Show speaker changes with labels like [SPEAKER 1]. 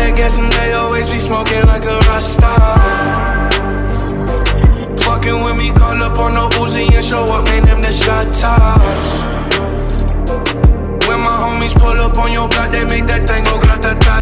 [SPEAKER 1] that gas and they always be smoking like a Rasta. Fucking with me, call up on the Uzi and show up, name them the shot toss. When my homies pull up on your block, they make that thing go grata-ta-ta.